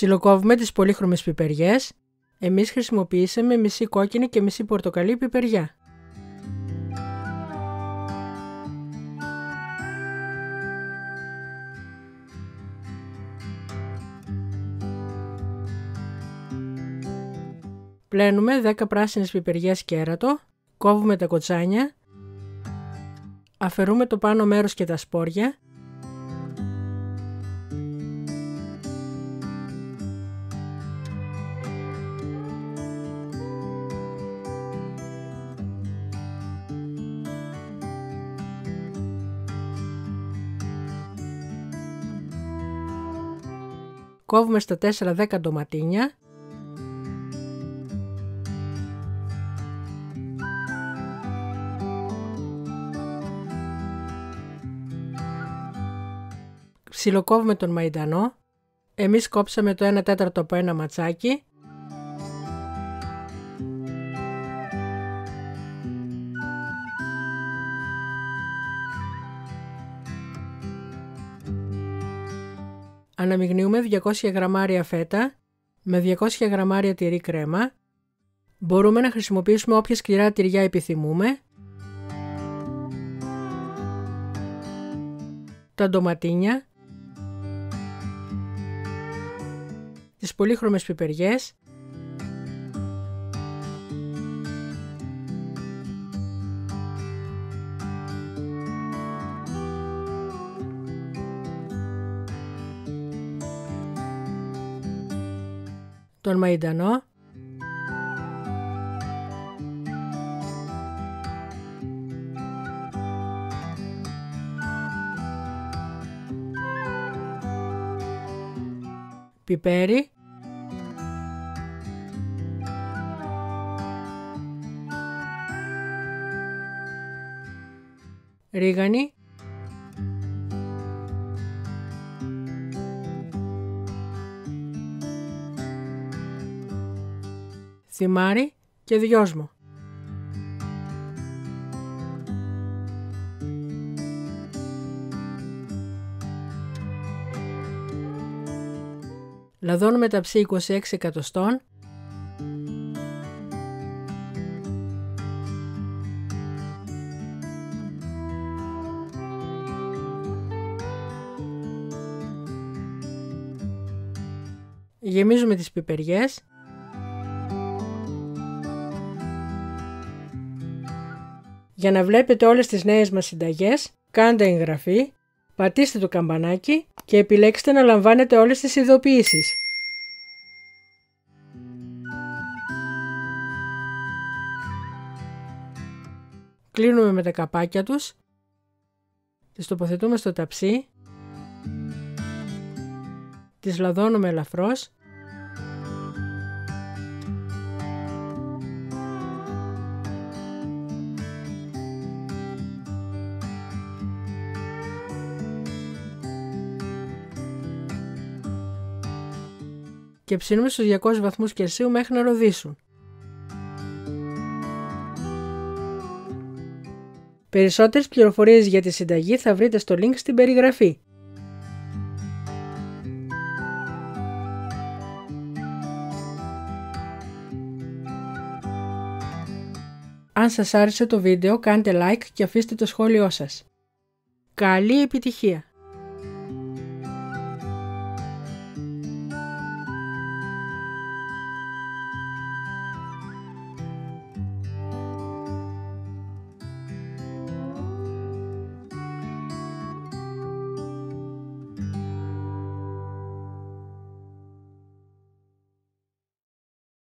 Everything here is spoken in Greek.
Ψιλοκόβουμε τις πολύχρωμες πιπεριές. Εμείς χρησιμοποιήσαμε μισή κόκκινη και μισή πορτοκαλί πιπεριά. Πλένουμε 10 πράσινες πιπεριές κέρατο, κόβουμε τα κοτσάνια, αφαιρούμε το πάνω μέρος και τα σπόρια, κόβουμε στα 4-10 ντοματίνια, ψιλοκόβουμε τον μαϊντανό. Εμείς κόψαμε το 1/4 από ένα ματσάκι. Αναμειγνύουμε 200 γραμμάρια φέτα με 200 γραμμάρια τυρί κρέμα. Μπορούμε να χρησιμοποιήσουμε όποια σκληρά τυριά επιθυμούμε. Τα ντοματίνια, τις πολύχρωμες πιπεριές, τον μαϊντανό, πιπέρι, ρίγανη, θυμάρι και δυόσμο. Λαδώνουμε ταψί 26 εκατοστών. Γεμίζουμε τις πιπεριές. Για να βλέπετε όλες τις νέες μας συνταγές, κάντε εγγραφή, πατήστε το καμπανάκι και επιλέξτε να λαμβάνετε όλες τις ειδοποιήσεις. Κλείνουμε με τα καπάκια τους, τις τοποθετούμε στο ταψί, τις λαδώνουμε ελαφρώς, και ψήνουμε στους 200 βαθμούς Κελσίου μέχρι να ροδίσουν. Περισσότερες πληροφορίες για τη συνταγή θα βρείτε στο link στην περιγραφή. Αν σας άρεσε το βίντεο, κάντε like και αφήστε το σχόλιο σας. Καλή επιτυχία!